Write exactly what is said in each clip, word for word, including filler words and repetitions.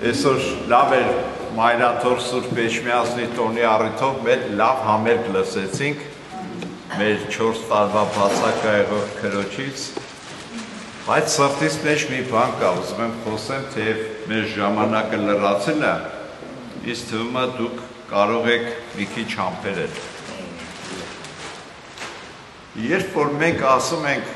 Այսօր լավ էր Մայրաթոր Սուրբ Էջմիածնի տոնի առիթով մեր լավ համերգ լսեցինք մեր չորս տարվա բացակայող քրոջից, բայց սրտիս մեջ մի բան կա, ուզում եմ խոսեմ, թեև մեր ժամանակը լրացել է, ինձ թվում է դուք կարող եք մի քիչ համբերել։ Երբ որ մենք ասում ենք,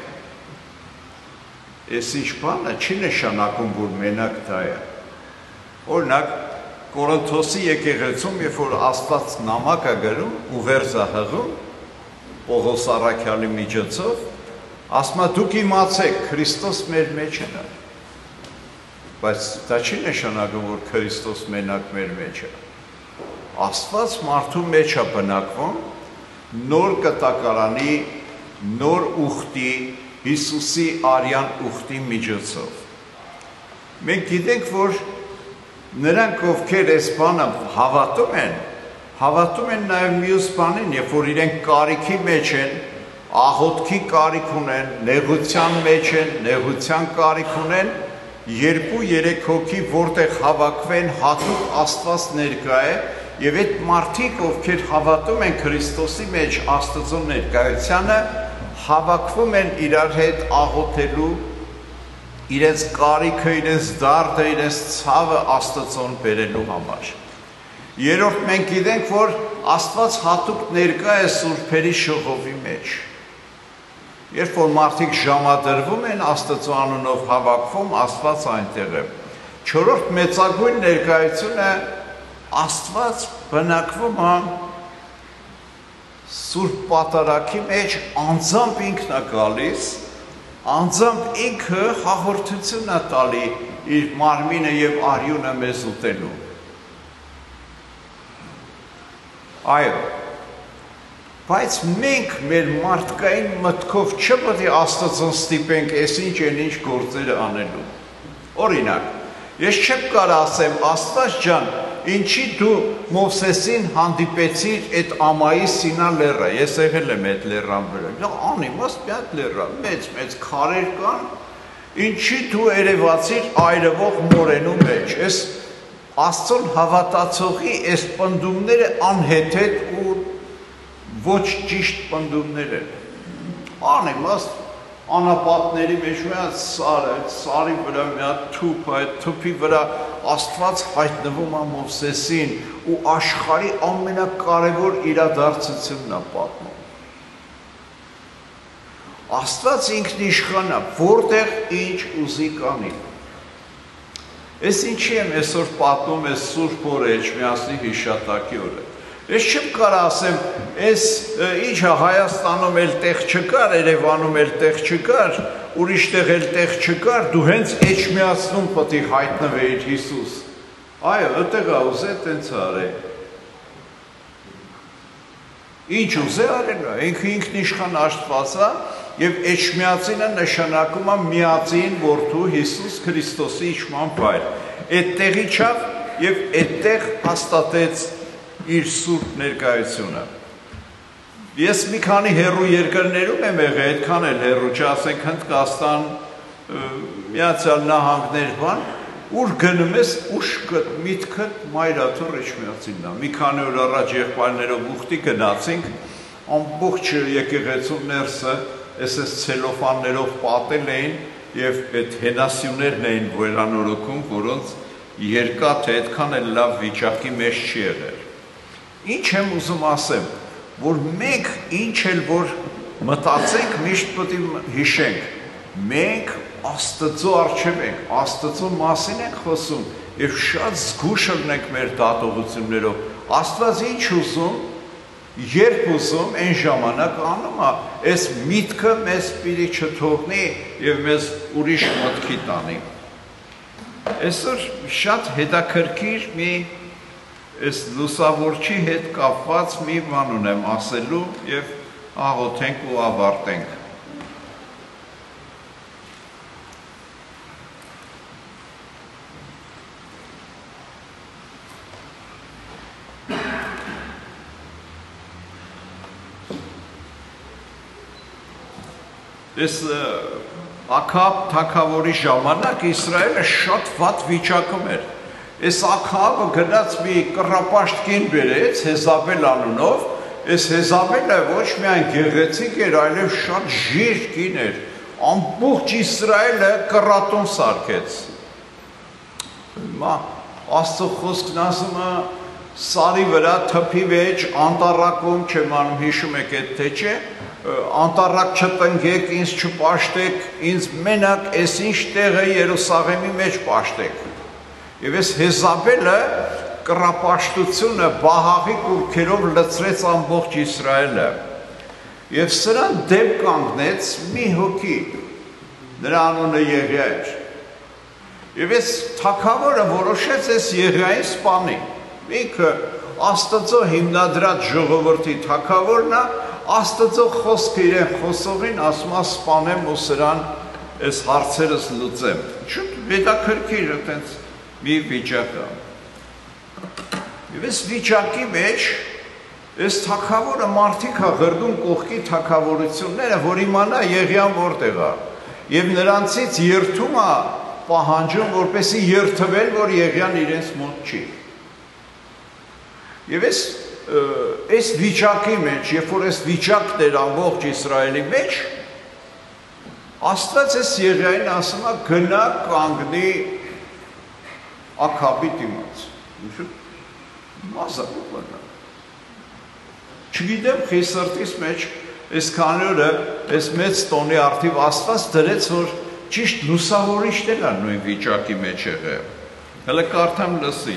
այս ինչ բանը չի նշանակում, որ մենակ դա է։ Օրինակ, Կորինթոսի եկեղեցում, երբ որ Աստված նամակ է գրում, ուղերձ է հղում, Պողոս առաքյալի միջոցով, ասում է դուք իմացեք, Քրիստոս մեր մեջ է։ Բայց դա չի նշանակում, որ Քրիստոս մենակ մեր մեջ է։ Աստված մարդու մեջ է բնակվում, նոր կտակարանի, նոր ուխտի, Հիսուսի արյան ուխտի միջոցով։ Մենք գիտենք, որ նրանք, ովքեր այս բանը հավատում են, հավատում են նաև մյուս բանին, երբ որ իրենք կարիքի մեջ են, աղոթքի կարիք ունեն, նեղության մեջ են, նեղության կարիք ունեն, երկու երեք հոգի որտեղ հավաքվեն, հատուկ Աստված ներկա է, եւ այդ մարդիկ, ովքեր հավատում են Քրիստոսի մեջ Աստծո ներկայությանը, հավաքվում են իրար հետ աղոթելու, իրենց կարիքը, իրենց դարդը, իրենց ցավը Աստծոն բերելու համար։ Երրորդ մենք գիտենք, որ Աստված հատուկ ներկա է սուրբերի շողովի մեջ։ Երբ որ մարդիկ ժամադրվում են Աստծո անունով հավաքվում, Աստված այնտեղ է։ Չորրորդ մեծագույն ներկայությունը Աստված բնակվում է Սուրբ պատարագի մեջ, անձամբ ինքն է գալիս, անձամբ ինքը հաղորդություն է տալի իր մարմինը եւ արյունը մեզ ուտելու։ Այո, բայց մենք մեր մարդկային մտքով չպետք է Աստծուն ստիպենք այսինչ են ինչ գործերը անելու։ Օրինակ, ես չեմ կարող ասեմ, Աստված ջան, ինչի դու Մովսեսին հանդիպեցիր այդ Ամայի Սինա լեռը, ես եղել եմ այդ լեռան վրա, դա անիմաստ մի հատ լեռ է, մեծ-մեծ քարեր կան, ինչի դու երևացիր այրվող մորենու մեջ, այս Աստծուն հավատացողի այս պնդումները անհեթեթ ու ոչ ճիշտ պնդումներ են, անիմաստ անապատների մեջ մի հատ սար է, սարի վրա մի հատ թուփ, այդ թուփի վրա Աստված հայտնվում է Մովսեսին ու աշխարհի ամենակարևոր իրադարձությունն է պատմում։ Աստված ինքնիշխան է, որտեղ ինչ ուզի կանի։ Ես ինչի եմ այսօր պատմում այս Սուրբ օրը Էջմիածնի հիշատակի օրը։ Ես չեմ կարող ասեմ, այս ինչա Հայաստանում էլ տեղ չկար, Երևանում էլ տեղ չկար, ուրիշ տեղ էլ տեղ չկար, դու հենց Էջմիածնում պետք է հայտնվեիր Հիսուս։ Այո, այդտեղ է ուզե տենց արել։ Ինչ ուզե արել, ինքը ինքնիշխան Աստված է, եւ Էջմիածինը նշանակում է միածին որդու Հիսուս Քրիստոսի իշխման վայր։ Այդտեղի չափ եւ այդտեղ հաստատեց իր սուրբ ներկայությունը։ Ես մի քանի հեռու երկրներում եմ եղել, այդքան էլ հեռու չասենք Հնդկաստան, Միացյալ Նահանգներ, բան, ուր գնում ես ուշքդ, միտքդ Մայրաթոր Էջմիածինն է։ Մի քանի օր առաջ եղբայրներով ուխտի գնացինք, ամբողջ եկեղեցու ներսը այս ցելոֆաններով պատել էին եւ այդ հենասյուներն էին վերանորոգում, որոնց երկաթը այդքան էլ լավ վիճակի մեջ չի եղել։ Ինչ եմ ուզում ասեմ, որ մենք ինչ էլ որ մտածենք, միշտ պետք է հիշենք, մենք Աստծո առջև ենք, Աստծո մասին ենք խոսում եւ շատ զգուշ լինենք մեր դատողություններով։ Աստված ինչ ուզում, երբ ուզում, այն ժամանակ անում է, այս միտքը մեզ պիտի չթողնի եւ մեզ ուրիշ մտքի տանի։ Այսօր շատ հետաքրքիր մի Այս լուսավորչի հետ կապված մի բան ունեմ ասելու եւ աղոթենք ու ավարտենք։ Այս Աքաբ թագավորի ժամանակ Իսրայելը շատ վատ վիճակում էր։ Այս Աքավը գնաց մի կռապաշտ կին բերեց Հեզաբել անունով, այս Հեզաբելը ոչ միայն գեղեցիկ էր, այլև շատ ժիր կին էր, ամբողջ Իսրայելը կռատոն սարքեց։ Հիմա Աստծո խոսքն ասում է սարի վրա թփի մեջ անտառակում չեմ անում հիշում եք այդ թե չէ, անտառակ չտնկեք, ինձ չպաշտեք, ինձ մենակ այս ինչ տեղը Երուսաղեմի մեջ պաշտեք։ Եվ այս Հեզաբելը կռապաշտությունը բահաղի կուրքերով լցրեց ամբողջ Իսրայելը։ Եվ սրան դեմ կանգնեց մի հոգի, նրա անունը Եղիա էր։ Եվ այս թագավորը որոշեց այս Եղիային սպանի։ Ինքը Աստծո հիմնադրած ժողովրդի թագավորն է, Աստծո խոսքը իրեն խոսողին ասում է սպանեմ ու սրան այս հարցերս լուծեմ։ Շուտ հետաքրքիր այտենց մի վիճակը։ Եվ այս վիճակի մեջ այս թագավորը մարդիկ է ղրդում կողքի թագավորությունները, որ իմանա Եղիան որտեղ է։ Եվ նրանցից երթում է պահանջում, որպեսզի երթվել, որ Եղիան իրենց մոտ չի։ Եվ այս այս վիճակի մեջ, երբ որ այս վիճակն էր ամբողջ Իսրայելի մեջ, Աստված այս Եղիային ասում է գնա կանգնի Աքաբի դիմաց։ Մազակը բանա։ Չգիտեմ խի սրտիս մեջ այսքան օրը այս մեծ տոնի արդիվ Աստված դրեց, որ ճիշտ լուսավորիչն էլ է նույն վիճակի մեջ եղել։ Հələ կարդամ լսի։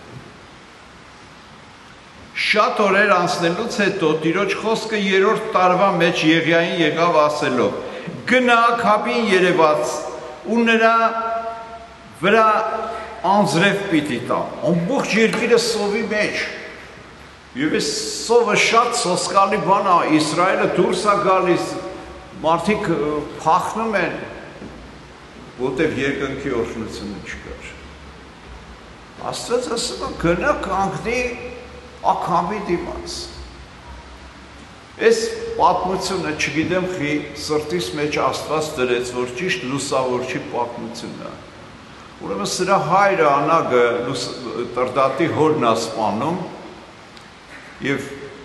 Շատ օրեր անցնելուց հետո Տիրոջ խոսքը երրորդ տարվա մեջ Եղիային եկավ ասելով. գնա Աքաբին երևաց ու նրա վրա անձրև պիտի տամ, ամբողջ երկիրը սովի մեջ, եւ այս սովը շատ սոսկալի բան է, Իսրայելը դուրս է գալիս, մարդիկ փախնում են, որտեղ երկնքի օրհնությունը չկար։ Աստված ասում է գնա կանգնի Աքաբի դիմաց։ Այս պատմությունը չգիտեմ խի սրտիս մեջ Աստված դրեց, որ ճիշտ լուսավորչի պատմությունն է։ Ուրեմն սրա հայրը Անագը Տրդատի հորն է սպանում եւ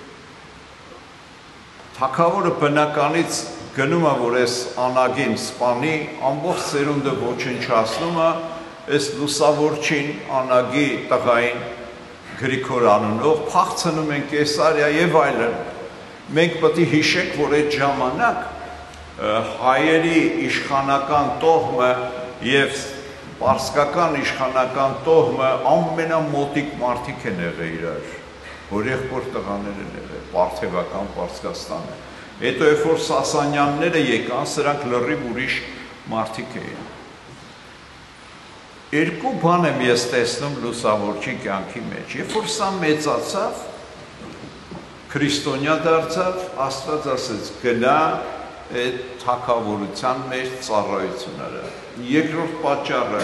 թագավորը բնականից գնում է, որ այս Անագին սպանի, ամբողջ սերունդը ոչնչացնում է, այս լուսավորչին Անագի տղային Գրիգոր անունով փախցնում են Կեսարիա եւ այլն։ Մենք պետք է հիշենք, որ այդ ժամանակ հայերի իշխանական տոհմը եւ պարսկական իշխանական տոհմը ամենամոտիկ մարդիկ են եղել իրար, որ եղբոր տղաներ են եղել, Պարթևական Պարսկաստանը։ Հետո երբ որ Սասանյանները եկան, սրանք լրիվ ուրիշ մարդիկ էին։ Երկու բան եմ ես տեսնում լուսավորչի կյանքի մեջ։ Երբ որ սա մեծացավ, քրիստոնյա դարձավ, Աստված ասեց գնա այդ թագավորության մեջ ծառայությունները։ Երկրորդ պատճառը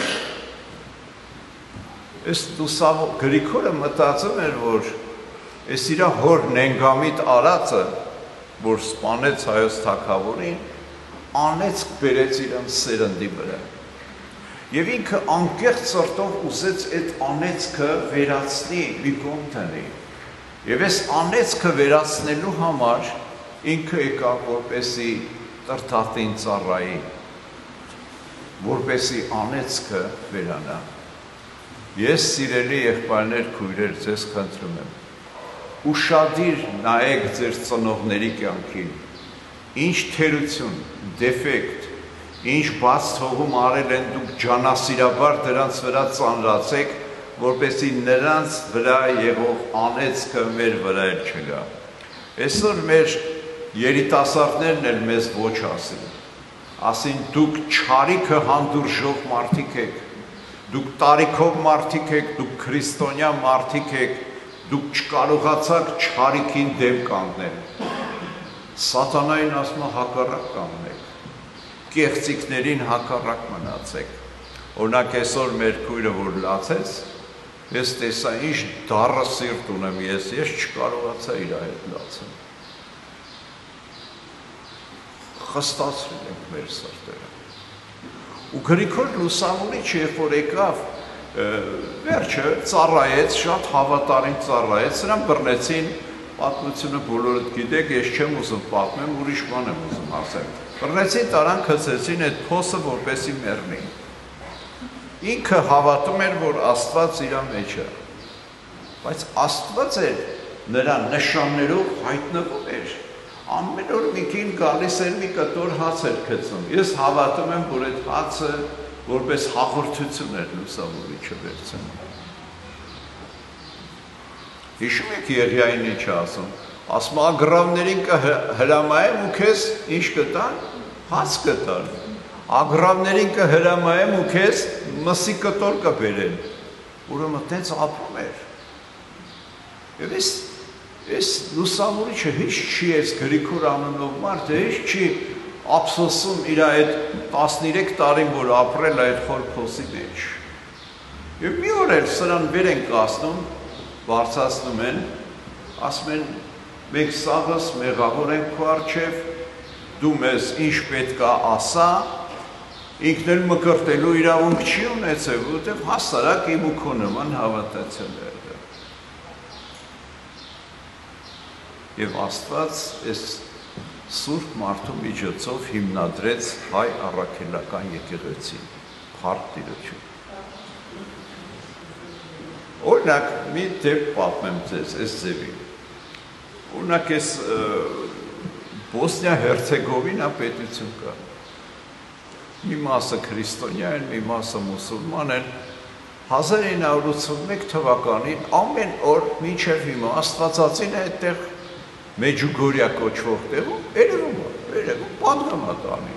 այս լուսավոր Գրիգորը մտածում էր, որ այս իր հոր Նենգամիտ արածը, որ սպանեց հայոց թագավորին, անեծք բերեց իրան սերնդի վրա։ Եվ ինքը անկեղծ սրտով ուզեց այդ անեծքը վերացնի, մի կողմ դնի։ Եվ այս անեծքը վերացնելու համար ինքը եկավ, որպեսի Տրդատին ծառայի, որպեսի անեծքը վերանա։ Ես սիրելի եղբայրներ, քույրեր, ձեզ խնդրում եմ, ուշադիր նայեք ձեր ծնողների կյանքին, ինչ թերություն, դեֆեկտ, ինչ բաց թողում արել են դուք ջանասիրաբար դրանց վրա ծանրացեք, որպեսզի նրանց վրա եղող անեծքը մեր վրա էլ չգա։ Այսօր մեր երիտասարդներն էլ մեզ ոչ ասին, ասին դուք չարիքը հանդուրժող մարդիկ եք, դուք տարիքով մարդիկ եք, դուք քրիստոնյա մարդիկ եք, դուք չկարողացաք չարիքին դեմ կանգնել։ Սատանային ասում է հակառակ կանգնեք, կեղծիկներին հակառակ մնացեք։ Օրինակ այսօր մեր քույրը որ լացեց, ես տեսա ինչ դառը սիրտ ունեմ ես, ես չկարողացա իր հետ լացել։ Խստացրել ենք մեր սրտերը։ Ու Գրիգոր լուսավորիչը երբ որ եկավ, վերջը ծառայեց, շատ հավատարիմ ծառայեց, նրան բռնեցին, պատմությունը բոլորդ գիտեք, ես չեմ ուզում պատմեմ, ուրիշ բան եմ ուզում ասել։ Բռնեցին, տարան գցեցին այդ փոսը, որպեսզի մեռնի։ Ինքը հավատում էր, որ Աստված իր մեջ է, բայց Աստված էր նրա նշաններով հայտնվում էր։ Ամեն օր մի կին գալիս էր մի կտոր հաց էր գցում։ Ես հավատում եմ, որ այդ հացը որպես հաղորդություն էր լուսավորիչը վերցնում։ Հիշում եք Եղիային ինչ ասում, ասում ագրավներին կհրամայեմ ու քեզ ինչ կտան, հաց կտան, ագրավներին կհրամայեմ ու քեզ մսի կտոր կբերեն, ուրեմն տենց ապրում էր։ Եվ ես, ես լուսավորիչը հիշ չի ես Գրիգոր անունով մարդը, հիշ չի ափսոսում իր այդ տասներեք տարին, որ ապրել է այդ խոր փոսի մեջ։ Եվ մի օր էլ սրան վեր են կասնում, բարձրացնում են, ասում են, մենք սաղս մեղավոր ենք քո առջև, դու մեզ ինչ պետք է ասա, ինքն էլ մկրտելու իրավունք չի ունեցել, որովհետև հասարակ իմ ու քո նման հավատացել է։ Եվ Աստված այս սուրբ մարդու միջոցով հիմնադրեց հայ առաքելական եկեղեցին, փառք Տիրոջը։ Օրինակ, մի դեպք պատմեմ ձեզ, այս ձևի։ Օրինակ, այս Բոսնիա-Հերցեգովինա պետություն կա։ Մի մասը քրիստոնյա են, մի մասը մուսուլման են։ հազար ինը հարյուր ութսունմեկ թվականին ամեն օր մինչև հիմա Աստվածածին է այդտեղ Մեջուգորիա կոչվող տեղում, երևում է, երևում, պատգամ է տանի։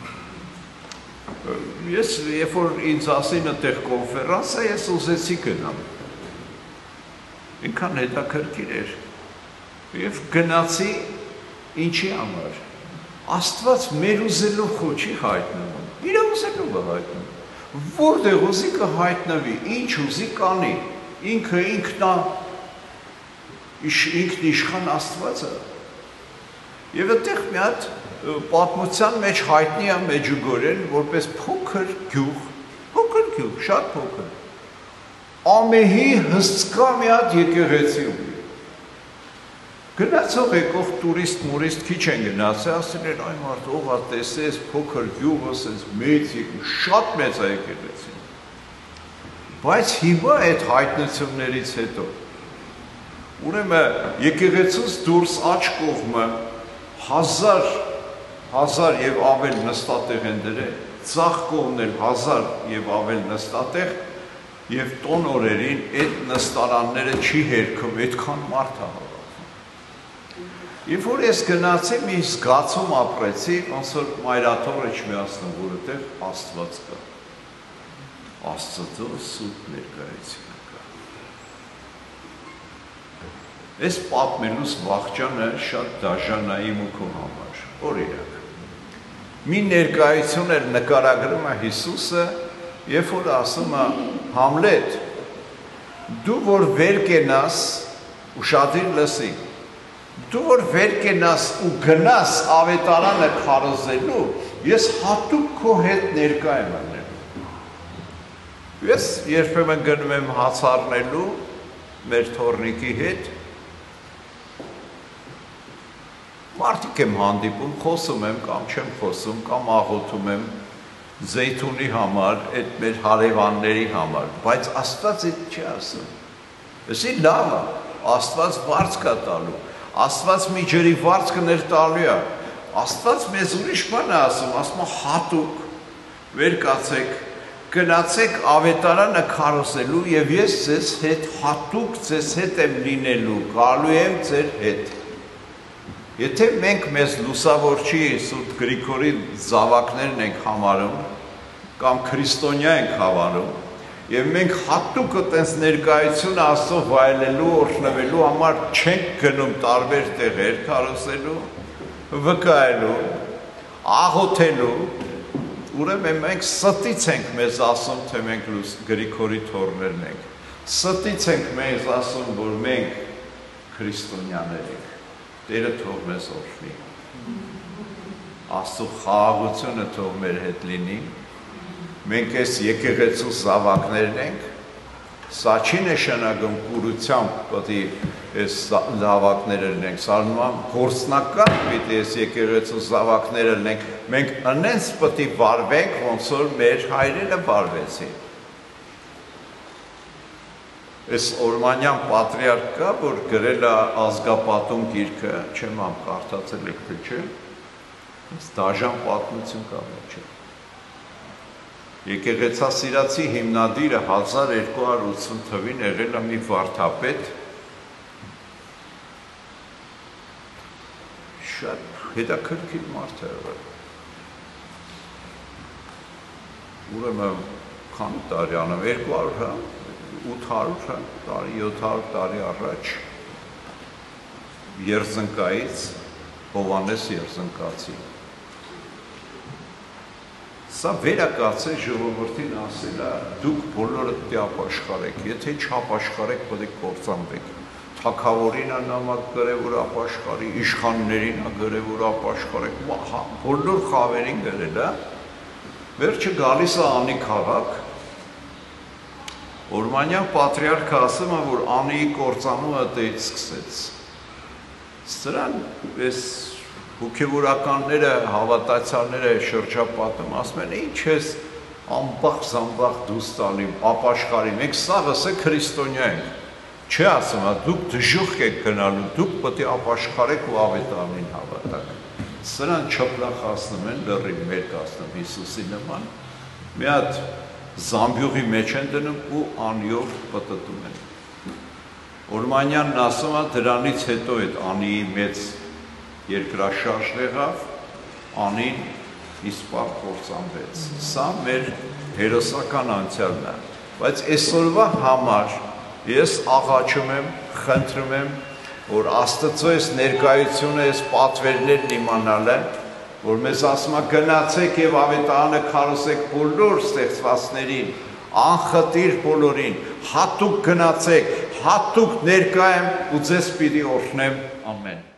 Ես, երբ որ ինձ ասին այդտեղ կոնֆերանս է, ես ուզեցի գնամ։ Ինքան հետաքրքիր էր։ Եվ գնացի ինչի համար։ Աստված մեր ուզելով խո չի հայտնվում, իր ուզելով է հայտնվում։ Որտեղ ուզի կհայտնվի, ինչ ուզի կանի, ինքը ինքնա ինքն իշխան Աստվածը։ Եվ այդտեղ մի հատ պատմության մեջ հայտնի է Մեջուգորեն որպես փոքր գյուղ, փոքր գյուղ, շատ փոքր։ Ամեհի հսկա մի հատ եկեղեցի ունի։ Գնացող եկող տուրիստ, մուրիստ քիչ են գնացել, ասել են այ մարդ ով է տեսել փոքր գյուղը, ասես մեծ եկեղեցի, շատ մեծ է եկեղեցին։ Բայց հիմա այդ հայտնություններից հետո ուրեմն եկեղեցուց դուրս աջ կողմը հազար, հազար և ավել նստատեղ են դրել, ձախ կողմն էլ հազար և ավել նստատեղ և տոն օրերին այդ նստարանները չի հերքում, այդքան մարդ է հավաքվում։ Երբ որ ես գնացի մի զգացում ապրեցի, ոնց որ մայրաթորը չմիացնում, որ այդտեղ Աստված կա։ Աստծո սուրբ ներկայությունը կա։ Այս պատմելուց վախճանը շատ դաժան է իմ ու քո համար, օրինակ։ Մի ներկայություն էլ նկարագրում է Հիսուսը, երբ որ ասում է Համլետ, դու որ վեր կենաս, ուշադիր լսի, դու որ վեր կենաս ու գնաս ավետարանը քարոզելու, ես հատուկ քո հետ ներկա եմ ելնելու։ Ես երբեմն գնում եմ հաց առնելու մեր թոռնիկի հետ, մարդիկ եմ հանդիպում, խոսում եմ կամ չեմ խոսում, կամ աղոթում եմ զեյթունի համար, այդ մեր հարևանների համար, բայց Աստված այդ չի ասում։ Էսի լավ է, Աստված վարձ կա տալու, Աստված մի ջրի վարձքներ տալու է, Աստված մեզ ուրիշ բան է ասում, ասում է հատուկ, վեր կացեք, գնացեք ավետարանը քարոզելու և ես ձեզ հետ հատուկ ձեզ հետ եմ լինելու, գալու եմ ձեր հետ։ Եթե մենք մեզ լուսավորչի Սուրբ Գրիգորի զավակներն ենք համարում, կամ քրիստոնյա ենք հավանում, և մենք հատուկ այտենց ներկայություն Աստծո վայելելու, օրհնվելու համար չենք գնում տարբեր տեղեր քարոզելու, վկայելու, աղոթելու, ուրեմն մենք ստից ենք մեզ ասում, թե մենք Գրիգորի թոռներն ենք, ստից ենք մեզ ասում, որ մենք քրիստոնյաներ ենք, Տերը թող մեզ օրհնի, Աստծո խաղաղությունը թող մեր հետ լինի, մենք այս եկեղեցու զավակներն ենք, Սա չի նշանակում կուրությամբ պետք է այս զավակները լինենք, սարնման գործնական պիտի այս եկեղեցու զավակները լինենք, մենք այնպես պետք է վարվենք, ոնց որ մեր հայրերը վարվեցին։ Այս Օրմանյան պատրիարքա, որ գրել է ազգապատում գիրքը, չեմ ամ կարդացել եք թե չէ, դաժան պատմություն կա մեջը։ Եկեղեցասիրացի հիմնադիրը հազար երկու հարյուր ութսուն թվին եղել է մի վարդապետ, շատ հետաքրքիր մարդ է եղել։ Ուրեմն քանի տարի անեմ, երկու հարյուր, ութ հարյուր տարի, յոթ հարյուր տարի առաջ Երզնկայից Հովհաննես Երզնկացի։ Սա վերակացել ժողովրդին ասել է, դուք բոլորը պետք է ապաշխարեք, եթե չապաշխարեք, պետք է կործանվեք։ Թագավորին է նամակ գրել, որ ապաշխարի, իշխաններին է գրել, որ ապաշխարեք, բոլոր խավերին գրել է։ Վերջը գալիս է անի քաղաք, Օրմանյան պատրիարքը ասում է, որ անի կործանումը դից սկսեց։ Սրան այս հոգևորականները, հավատացյալները շրջապատում, ասում են, ինչ ես անբախ-զամբախ դուս տալիմ, ապաշխարի, մենք սաղս է քրիստոնյա ենք, չէ ասում է, դուք դժուխ եք գնալու, դուք պետք է ապաշխարեք ու ավետարանին հավատաք։ Սրան չպլախացնում են, լրին մեր կասնում Հիսուսի նման, մի հատ զամբյուղի մեջ են դնում ու անիով պտտում են։ Օրմանյանն ասում է, դրանից հետո այդ անիի մեծ երկրաշարժ եղավ, անին իսպար կործանվեց։ Սա մեր հերոսական անցյալն է, բայց այսօրվա համար ես աղաչում եմ, խնդրում եմ, որ Աստծո այս ներկայությունը, այս պատվերներն իմանալը, որ մեզ ասում է գնացեք եւ ավետարանը քարոզեք բոլոր ստեղծվածներին, անխտիր բոլորին, հատուկ գնացեք, հատուկ ներկա եմ ու ձեզ պիտի օրհնեմ, ամեն։